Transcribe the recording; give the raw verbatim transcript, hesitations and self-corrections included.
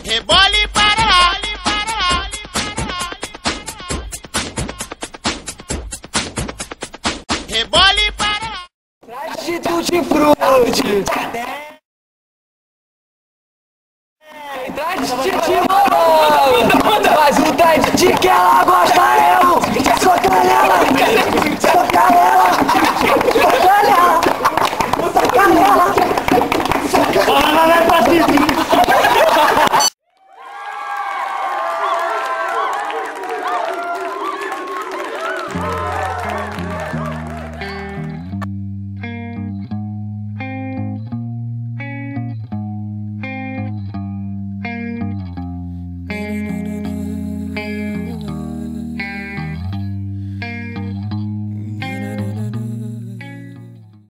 Rebole para lá. Rebole para lá. Traz de tutti frutti. Traz de titi, mano. Faz um teste que ela gosta.